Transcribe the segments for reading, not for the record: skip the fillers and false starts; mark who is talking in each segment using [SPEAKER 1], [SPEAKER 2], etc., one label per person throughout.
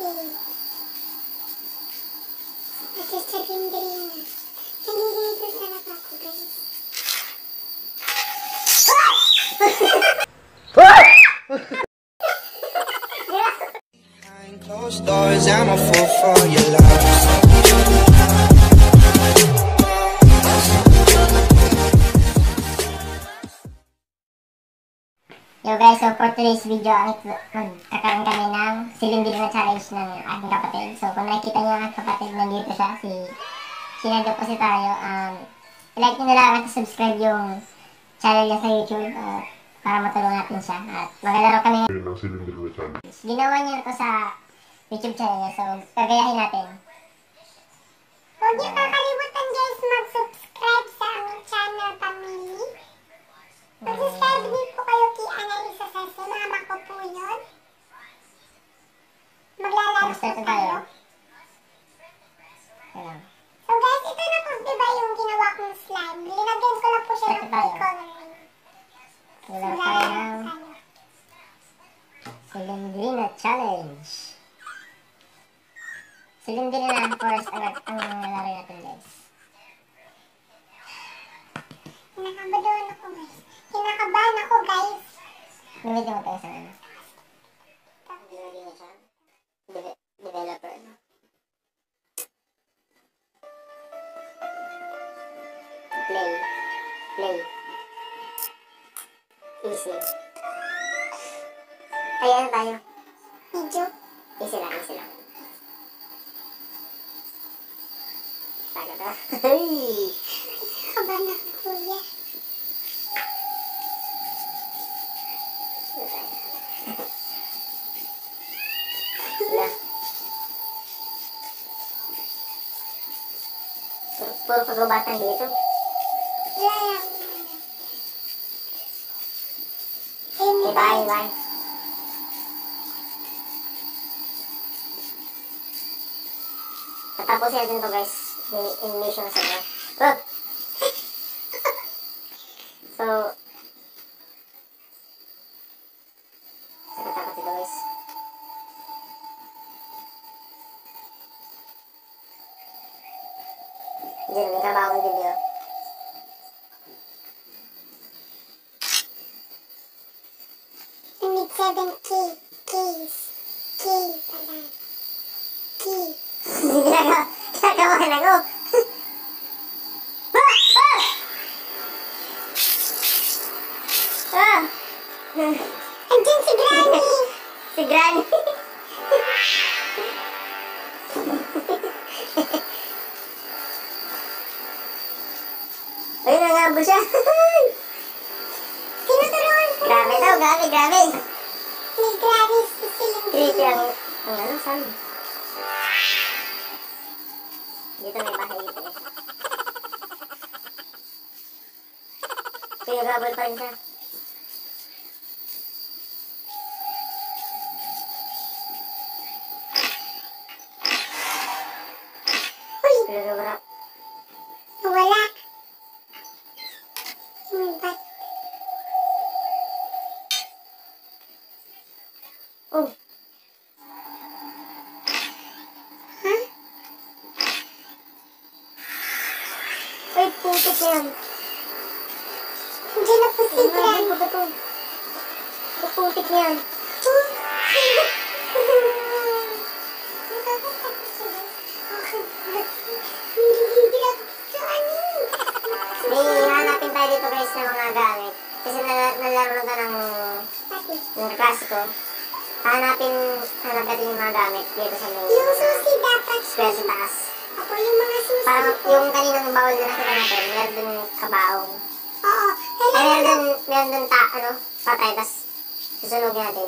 [SPEAKER 1] At sa ring-ring. Nalilito talaga ako, guys.
[SPEAKER 2] Behind closed doors, I'm a fool for your love.
[SPEAKER 3] Yo guys, so for today's video, magkakaroon kami ng silindro na challenge ng aking kapatid. So kung nakikita niyo ang kapatid, nandito siya, si Depositario. I-like nyo na lang at subscribe yung channel niya sa YouTube para matulungan natin siya. At maglalaro kami ng silindro na challenge. Ginawa niya ito sa YouTube channel niya, so gagayahin natin.
[SPEAKER 1] Huwag niyo kakalimutan guys mag-subscribe sa aming channel, family. Mag-subscribe din po kayo kay Annalisa Sase. Mama ko po yun. Maglalaro po tayo. So guys, ito na po diba yung ginawa kong slime. Linagyan ko lang po siya ng coloring.
[SPEAKER 3] Maglalaro tayo ng silindrina challenge. Silindrina first ang lalaro natin guys.
[SPEAKER 1] Kinakabahan ako guys. Kinakabahan ako guys.
[SPEAKER 3] Gamitin mo tayo sa ano? Developer. Play. Easy. Ayan tayo.
[SPEAKER 1] Video.
[SPEAKER 3] Easy lang. Taga to. Hey!
[SPEAKER 1] Kinakabahan ako kuya.
[SPEAKER 3] Puro pagubatan dito. Bye. Tatapusin natin to guys. Animation sa inyo. So, tapos ito guys. Diyan, may trabaho kong video.
[SPEAKER 1] I need 7K. Keys. Key pala. Key.
[SPEAKER 3] Ginagawa na ko.
[SPEAKER 1] Andyan si Granny.
[SPEAKER 3] Si Granny. Ayun, nangabol siya.
[SPEAKER 1] Tinuturuan ko.
[SPEAKER 3] Grabe.
[SPEAKER 1] May Granny si silindrina.
[SPEAKER 3] Creepy ang ano, saan? Dito may bahay dito guys. Kaya gabol pa rin siya.
[SPEAKER 1] Uy,
[SPEAKER 3] Pero
[SPEAKER 1] nawala. May bat.
[SPEAKER 3] oh.
[SPEAKER 1] Ha?
[SPEAKER 3] Ay, putik yan.
[SPEAKER 1] Andyan na po si Granny.
[SPEAKER 3] Putik yan. May hanapin tayo dito guys ng mga gamit. Kasi nalaro na ito ng klasiko. Hanapin natin yung mga gamit dito sa may
[SPEAKER 1] Yung susi dapat.
[SPEAKER 3] square sa taas.
[SPEAKER 1] Ako yung mga susi.
[SPEAKER 3] Parang yung kaninang bawal na nakita natin, meron dun kabaong.
[SPEAKER 1] Oo.
[SPEAKER 3] Ay, meron dun patay, tas susunogin natin.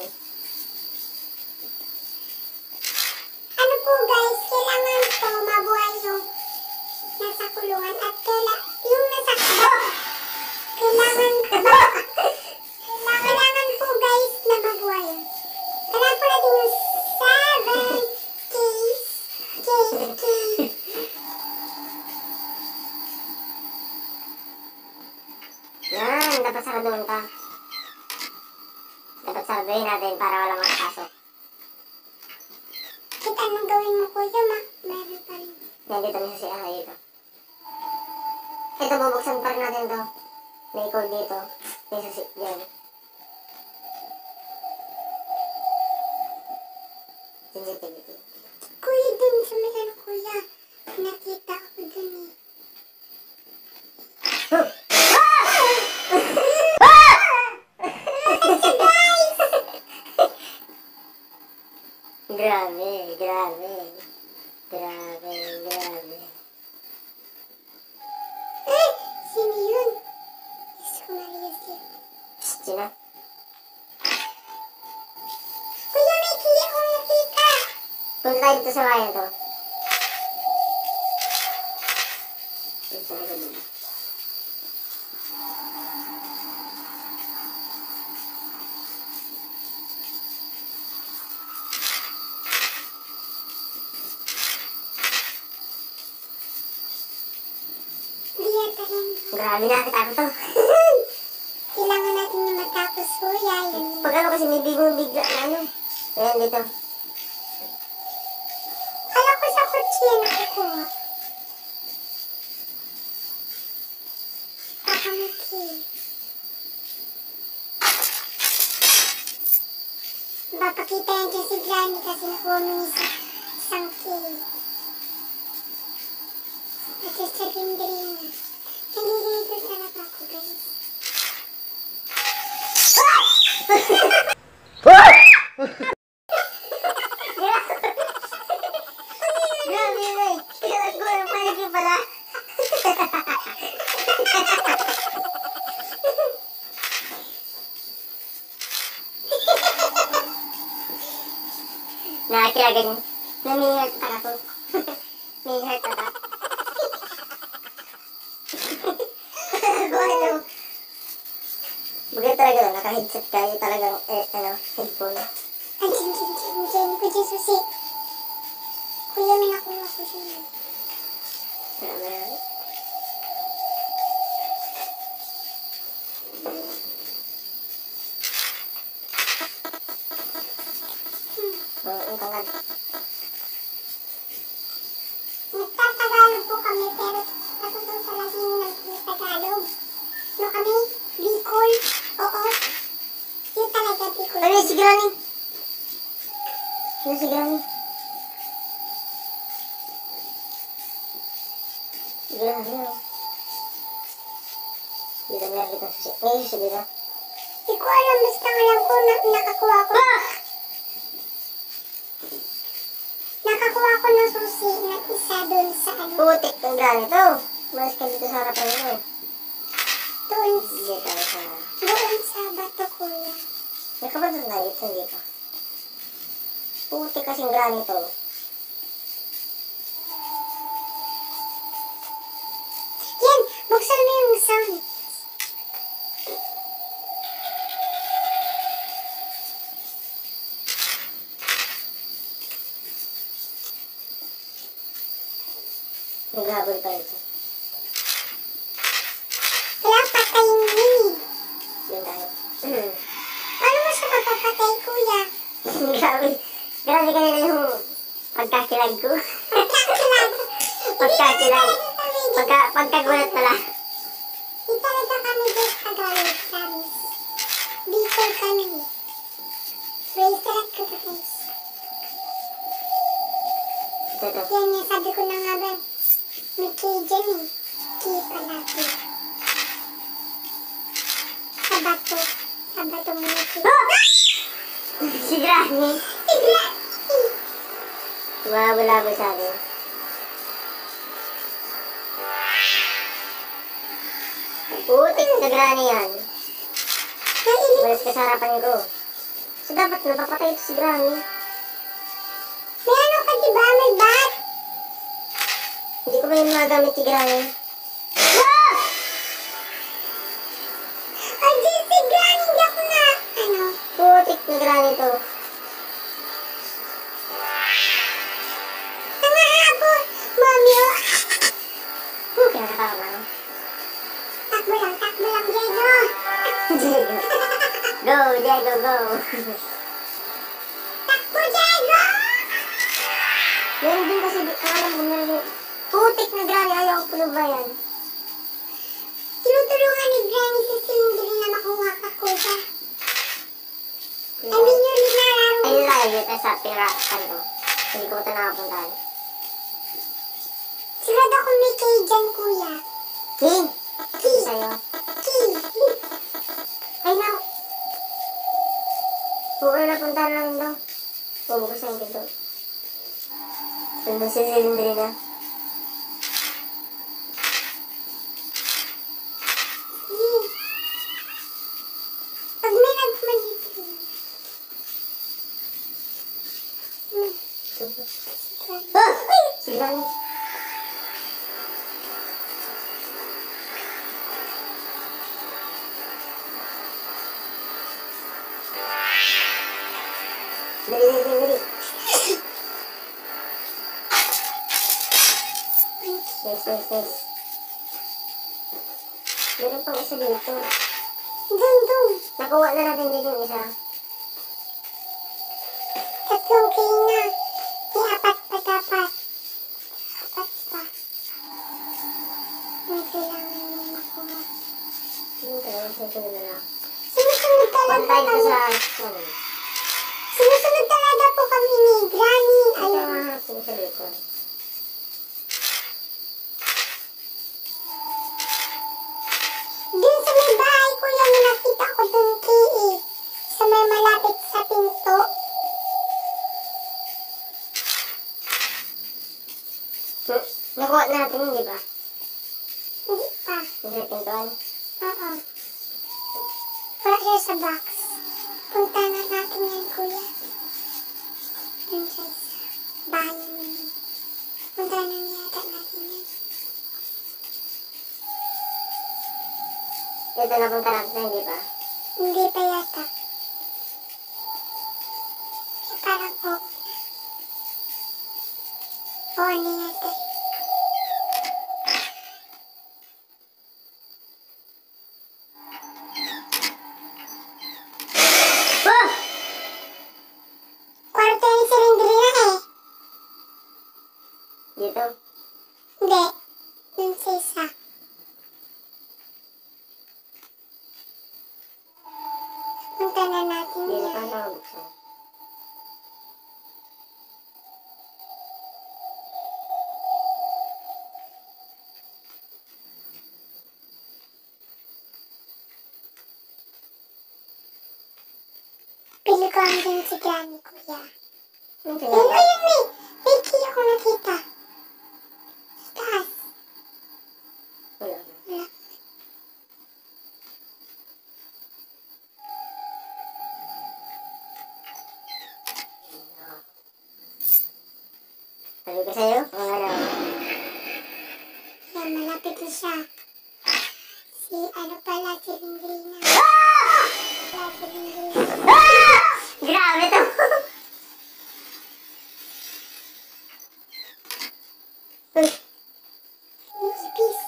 [SPEAKER 1] Ano po guys, kailangan po mabuhay yung nasa kulungan at yung nasa kailangan po guys na mabuhay. Kailangan po natin yung 7 keys.
[SPEAKER 3] Yan, dapat saraduhin ka. Dapat saraduhin natin para wala makapasok.
[SPEAKER 1] Ito anong gawin mo kuya, meron pa rin.
[SPEAKER 3] Nandito na si Aha dito. Ito, bubuksan pa rin natin to. May code dito. May susi dyan. Sensitivity.
[SPEAKER 1] Kuya, dun sa may ano kuya. Nakita ako dun eh.
[SPEAKER 3] Grabe, grabe. Grabe, grabe.
[SPEAKER 1] Eh! Sino yun? Diyos ko Maria Sip.
[SPEAKER 3] Sina?
[SPEAKER 1] Kuya, may key akong nakita.
[SPEAKER 3] Punta tayo dito sa bayan to. Ito, ito.
[SPEAKER 1] Liyata lang.
[SPEAKER 3] Grabe na, kita ko to.
[SPEAKER 1] Kailangan natin yung matapos kuya. Yun.
[SPEAKER 3] Pag ano kasi may bigla na ano. Ayan dito.
[SPEAKER 1] Kala ko sa kotse yan nakukuha. Baka may key. Papakita yan dyan si Granny kasi nakuha mo niya sa isang key. At sa Green. Nandito talaga ako guys.
[SPEAKER 3] Grabe na eh. Kailangan ko yung palagi pala. Nakakira ganyan. Nami-heart attack ako. May heart attack. Bakit ako? Bagay talaga lang, naka-headset ka. Yung talagang, headphone.
[SPEAKER 1] Andiyan ko Jesus eh. Kuya, may nakuha ko siya.
[SPEAKER 3] Marami. Ang kangan.
[SPEAKER 1] Nagtatagalog po kami pero natutunan sa lagi ng Tagalog. No kami? Bicol? Oo. Yun talaga Bicol.
[SPEAKER 3] Ano si Granny? Ano si Granny? Granny oh. Dito meron dito susi. May susi dito.
[SPEAKER 1] Hindi ko alam. Basta alam ko na nakakuha ko. Nakakuha ko ng susi na isa dun sa ano.
[SPEAKER 3] Putik ng Granny to. Mas ka dito sa harapan mo.
[SPEAKER 1] Doon
[SPEAKER 3] Dito tayo sa...
[SPEAKER 1] sa bato kuya.
[SPEAKER 3] May kapatid na dito dito. Putik kasing Granny to.
[SPEAKER 1] Yan! Buksan mo yung sound.
[SPEAKER 3] Naghabol pa rin siya.
[SPEAKER 1] Kailangan patayin mo yun eh.
[SPEAKER 3] Yun tayo.
[SPEAKER 1] Paano mo siya mapapatay kuya?
[SPEAKER 3] Grabe. Grabe kanina yung pagkakilag ko.
[SPEAKER 1] Pagkakilag.
[SPEAKER 3] Pagkakilag. Pagkagulat pala.
[SPEAKER 1] Di talaga kami guys Tagalog, promise. Bicol kami. Bracelet ko to guys.
[SPEAKER 3] Ito.
[SPEAKER 1] Yan yung sabi ko na nga ba. May key dyan eh. Key pala key. Sa bato. Sa bato mo na key.
[SPEAKER 3] Si Granny.
[SPEAKER 1] Bigla!
[SPEAKER 3] Wala sa akin. Putik na Granny yan.
[SPEAKER 1] Nailit.
[SPEAKER 3] Balas ka sa harapan ko. So dapat napapatay ito si Granny.
[SPEAKER 1] May ano ka diba? May bat.
[SPEAKER 3] Hindi ko ba yung magamit si Granny?
[SPEAKER 1] Andiyan si Granny. Hindi ako na. Ano?
[SPEAKER 3] Putik na Granny to.
[SPEAKER 1] Nangahabol. Mami, oh.
[SPEAKER 3] Kinakatakot na.
[SPEAKER 1] Takbo lang, Diego.
[SPEAKER 3] Diego. Go, Diego, go.
[SPEAKER 1] Takbo, Diego!
[SPEAKER 3] putik na grabe, ayaw ko pulubayan.
[SPEAKER 1] Tinutulungan ni Granny si Cindy na makuha ka, kuya. I mean, yung linararo.
[SPEAKER 3] Ayun lang, dito sa pirakan ko. Hindi ko ito nakapuntahan.
[SPEAKER 1] Sigurado kung may kay dyan, kuya.
[SPEAKER 3] King!
[SPEAKER 1] Key.
[SPEAKER 3] Sa'yo.
[SPEAKER 1] Key.
[SPEAKER 3] Ay, no! Oo, napuntahan lang daw. Bubukas na yung pinto. Nandun si Lindrina.
[SPEAKER 1] Key. Pag may nagman dito.
[SPEAKER 3] Ah! Sige lang. Dali. Yes. Meron pang isa dito.
[SPEAKER 1] Dun.
[SPEAKER 3] Nakuha na natin dito yung isa.
[SPEAKER 1] Tatlong kay na. Kay apat pa dapat. Apat pa. May kailangan niya makuha.
[SPEAKER 3] Susunod na lang.
[SPEAKER 1] Sinusunod talaga
[SPEAKER 3] Pantay ko
[SPEAKER 1] kami.
[SPEAKER 3] sa...
[SPEAKER 1] Sinusunod talaga po kami ni Granny.
[SPEAKER 3] Ito
[SPEAKER 1] Ayun.
[SPEAKER 3] nga po sa likod.
[SPEAKER 1] Dun sa may bahay, kuya, na nakita ko dun kay sa may malapit sa pinto.
[SPEAKER 3] Nakuha na natin yun, di ba?
[SPEAKER 1] Hindi pa.
[SPEAKER 3] Yung sa pintuan.
[SPEAKER 1] Oo. Wala siya sa box. Punta na natin yan, kuya. Dun siya sa bahay namin. Punta na yata natin yan.
[SPEAKER 3] Ito napunta natin, di ba?
[SPEAKER 1] Hindi pa yata. Parang oo. Oo na yata.
[SPEAKER 3] Ah!
[SPEAKER 1] Kwarto yung silindrina eh.
[SPEAKER 3] Dito.
[SPEAKER 1] Hindi. Dun sa isa. Punta na natin
[SPEAKER 3] Dito pa
[SPEAKER 1] yan.
[SPEAKER 3] ito mabuksan.
[SPEAKER 1] Pili ko ang din si Granny, kuya.
[SPEAKER 3] Yung
[SPEAKER 1] Ayun,
[SPEAKER 3] tinatap.
[SPEAKER 1] ayun, may key ako nakita. Sa taas.
[SPEAKER 3] Wala.
[SPEAKER 1] Wala.
[SPEAKER 3] Sabi ko sa'yo, ang ano.
[SPEAKER 1] Yan, malapit na siya. Si ano pala, si Lindrina. Wala si Lindrina.
[SPEAKER 3] Ah! Grabe to. Uy,
[SPEAKER 1] Muspis.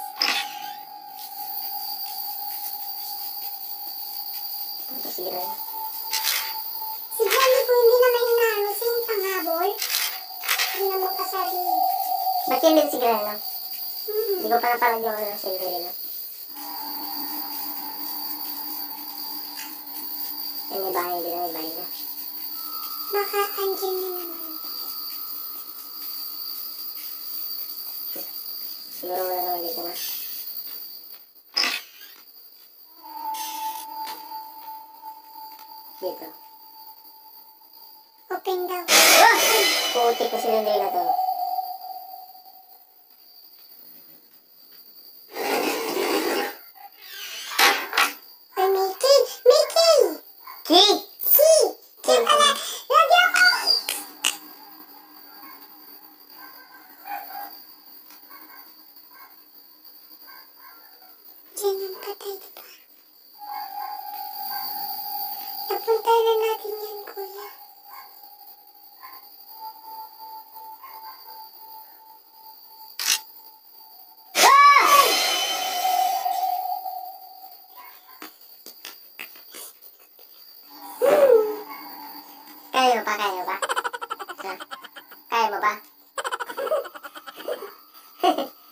[SPEAKER 3] ito sige na.
[SPEAKER 1] Si Granny po hindi naman inaano sa yung panghabol. Hindi na makasarili.
[SPEAKER 3] Ba't yan din sige na? Hindi ko pa napalag yung ano sa iyo na. Yan may bahay din, may bahay na.
[SPEAKER 1] Baka andyan na naman.
[SPEAKER 3] Siguro wala naman dito na. Dito.
[SPEAKER 1] Open daw.
[SPEAKER 3] Puti ko sila na to.
[SPEAKER 1] Ay, may key! May key!
[SPEAKER 3] Key!
[SPEAKER 1] Key! Key pala! Lagi ako! Diyan ang patay, diba? Napunta na natin yan, kuya.
[SPEAKER 3] Kaya mo ba? Kaya mo ba? Ha? Kaya mo ba?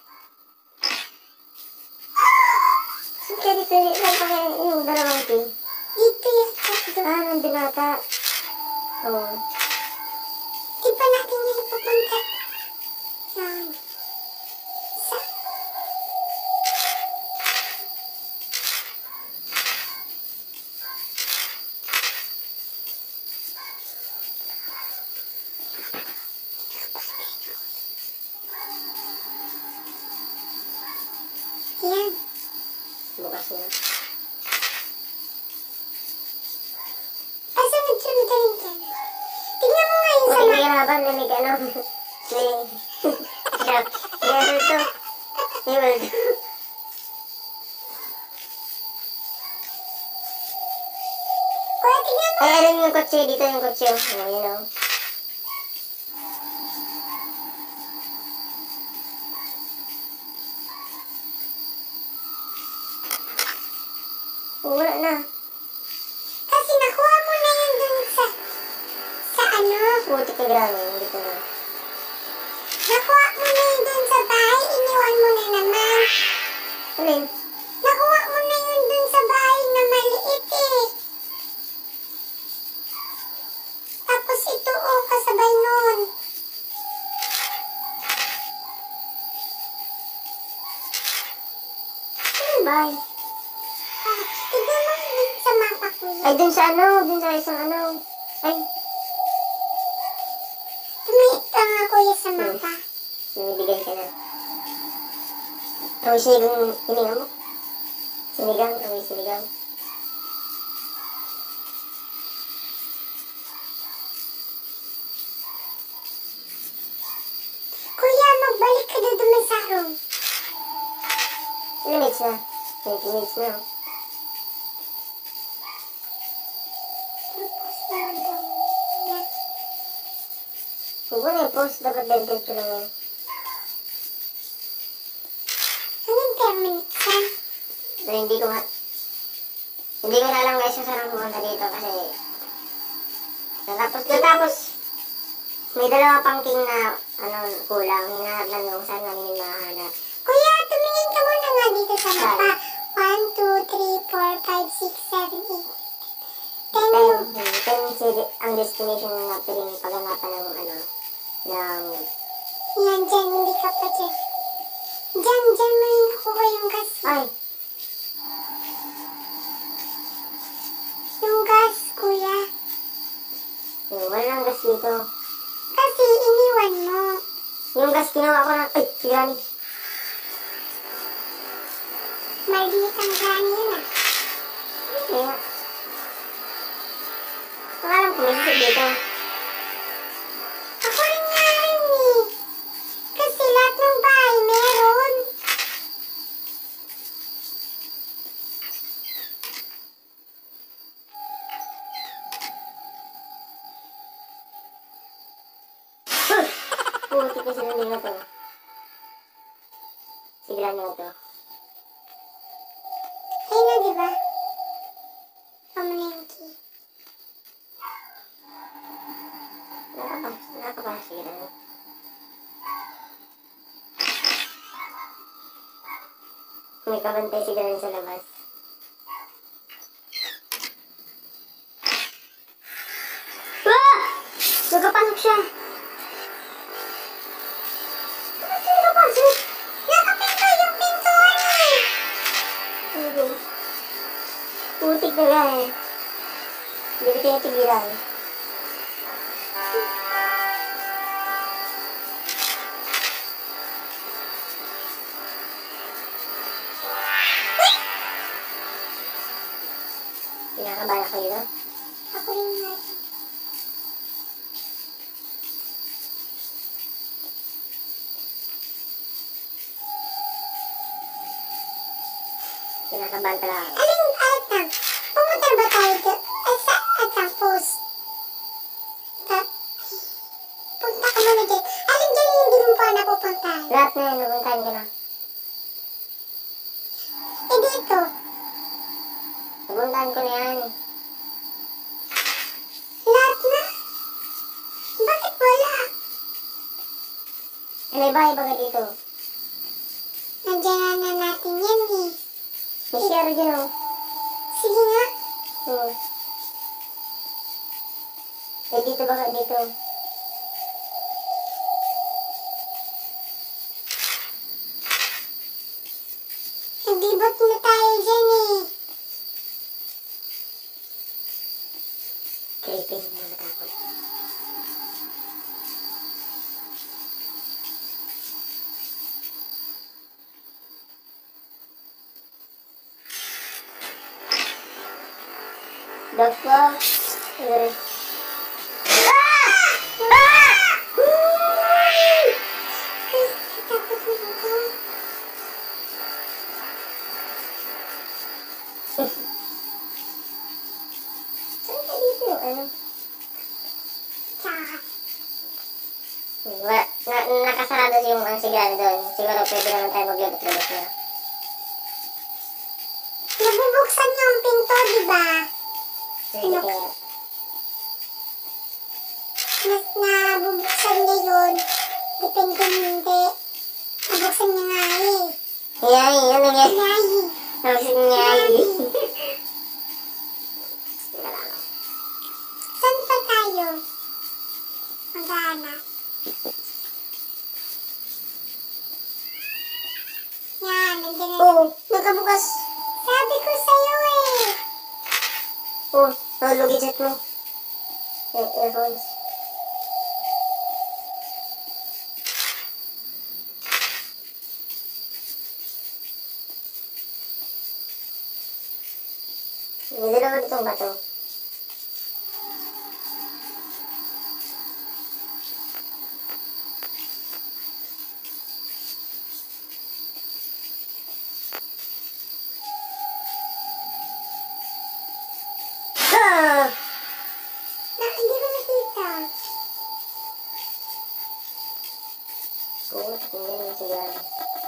[SPEAKER 3] ata. Oo.
[SPEAKER 1] Di pa natin yan ipapunta. Yan. Sa... Yan.
[SPEAKER 3] Bukas na.
[SPEAKER 1] Pasunod-sunod rin ka na. Tingnan mo nga yung sa
[SPEAKER 3] May
[SPEAKER 1] map.
[SPEAKER 3] hirapan na may gano'n. May... Meron to. Meron to.
[SPEAKER 1] Kuya, tingnan mo.
[SPEAKER 3] Ay, alam yung kotse. Dito yung kotse. Oh, yun o. Oh, wala na.
[SPEAKER 1] Kasi nakuha mo na yun dun sa ano.
[SPEAKER 3] Putik na grano. Dito na.
[SPEAKER 1] Nakuha mo na yun dun sa bahay. Iniwan mo na naman.
[SPEAKER 3] Alin?
[SPEAKER 1] Nakuha mo na yun dun sa bahay na maliit eh. Tapos ito oh, kasabay nun.
[SPEAKER 3] Ano ba?
[SPEAKER 1] Ah, tignan mo dun sa mapa kuya.
[SPEAKER 3] Ay, dun sa ano. Dun sa isang ano. Ay,
[SPEAKER 1] Tumingin ka nga kuya sa mapa.
[SPEAKER 3] binibigay ka na. Amoy sinigang hininga mo. Sinigang, amoy sinigang.
[SPEAKER 1] Kuya, magbalik ka na dun sa room.
[SPEAKER 3] Ilang minutes na? 20 minutes na.
[SPEAKER 1] Tapos naman daw kuya.
[SPEAKER 3] Huwag mo na yung post. Dapat diretso lang yan.
[SPEAKER 1] Anong 10 minutes yan?
[SPEAKER 3] Pero hindi ko na alam guys kung saan pumunta dito kasi natapos may dalawa pang king na kulang. Hinahanap lang yung saan namin yung mahanap.
[SPEAKER 1] Kuya, tumingin ka muna nga dito sa mapa. 1, 2, 3, 4, 5, 6, 7, 8, 10.
[SPEAKER 3] 10 ang destination na piling paghanapan ng ng
[SPEAKER 1] Yan, dyan, hindi ka pa dyan. Dyan mo yung nakuha yung gas.
[SPEAKER 3] ay,
[SPEAKER 1] Yung gas, kuya.
[SPEAKER 3] walang gas dito.
[SPEAKER 1] Kasi iniwan mo.
[SPEAKER 3] Yung gas kinuha ko ng, ay, si Granny.
[SPEAKER 1] Maliit ang gani yun ah.
[SPEAKER 3] Kaya, ang alam ko may sisig dito.
[SPEAKER 1] Ako rin nga rin eh. Kasi lahat ng bahay meron.
[SPEAKER 3] Putik na sinunod na to. Si Granny na to.
[SPEAKER 1] Ayun na, diba? Amo na yung key.
[SPEAKER 3] Nakapasok si Granny. May kabantay si Granny sa labas. Ah! Nagkapasok siya. Bakit siya nagkapasok?
[SPEAKER 1] Nakapinto yung pintuan eh.
[SPEAKER 3] Hindi. Putik na nga eh. Hindi ko tinitigilan. Kinakabahan ako yun, no?
[SPEAKER 1] Ako rin nga rin.
[SPEAKER 3] Kinakabahan talaga ako.
[SPEAKER 1] Alit lang. Pumunta ba tayo doon? Ay, sa post. Punta ka muna dyan. Alin dyan yung hindi mo pa napupuntahan?
[SPEAKER 3] Lahat na yan, napuntahan ko na.
[SPEAKER 1] Eh dito.
[SPEAKER 3] Napuntahan ko na yan.
[SPEAKER 1] Lahat na? Bakit wala?
[SPEAKER 3] May bahay baga dito.
[SPEAKER 1] Nandiyan na natin yan eh.
[SPEAKER 3] May share dyan, oh.
[SPEAKER 1] Sige nga.
[SPEAKER 3] Hmm. Eh, dito ba? Dito.
[SPEAKER 1] Naglibot na tayo dyan eh.
[SPEAKER 3] Creepy. Nakatakot. Dokpo. Ay,
[SPEAKER 1] Takot na ako.
[SPEAKER 3] saan ka dito? Ano?
[SPEAKER 1] Tsaka,
[SPEAKER 3] Nakasarado yung sigurado doon. Siguro pwede naman tayo maglulot-lulot na.
[SPEAKER 1] nabubuksan yung pinto, di ba?
[SPEAKER 3] Sige, kaya.
[SPEAKER 1] Mas nabubuksan niya yun. Depende hindi. Nabuksan niya nga eh.
[SPEAKER 3] Yay! Ano nga?
[SPEAKER 1] Yay!
[SPEAKER 3] Sabi niya.
[SPEAKER 1] Saan pa tayo? Maghanap. Yan, nandiyan na.
[SPEAKER 3] Oh, nagkabukas.
[SPEAKER 1] Sabi ko sa'yo eh.
[SPEAKER 3] Oh, tulog yung chat mo. Earphones. Hindi naman itong bato. Ah!
[SPEAKER 1] Hindi ko nakita.
[SPEAKER 3] Oo, hindi naman siguro.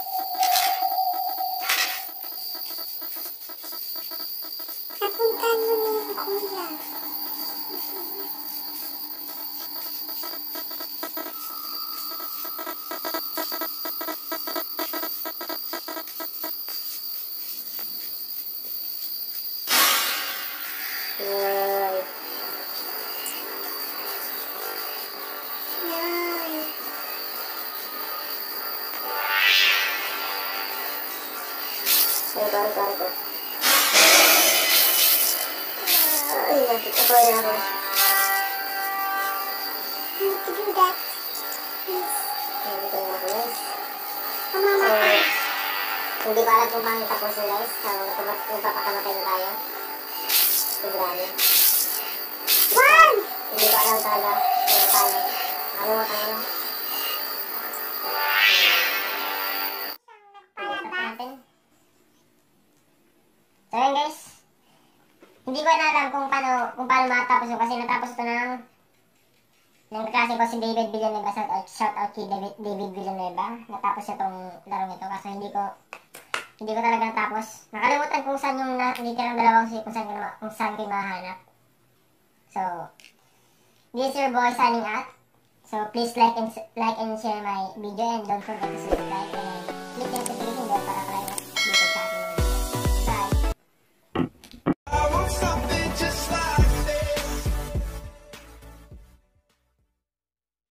[SPEAKER 1] Napuntahan mo na yung kuya.
[SPEAKER 3] Yay.
[SPEAKER 1] Yan.
[SPEAKER 3] Ay, ko. Ay, nakita ko na ako.
[SPEAKER 1] You need to do that. Please.
[SPEAKER 3] Hindi ko na ako, guys.
[SPEAKER 1] Mama,
[SPEAKER 3] Hindi ko alam kung paano tapos na, guys. Magpapakamatay na tayo. Sigurado.
[SPEAKER 1] Juan!
[SPEAKER 3] Hindi ko alam talaga kung paano. Nakalimutan ko na. natin. So yun guys, hindi ko na alam kung paano matapos yun kasi natapos ito ng kaklase ko si David Villanueva. Shout out kay David Villanueva. Natapos siya itong larong ito kasi hindi ko talaga natapos. Nakalimutan kung saan yung literang dalawang kung saan ko mahanap. So, this is your boy signing out. So please like and share my video and don't forget to subscribe and click the notification bell para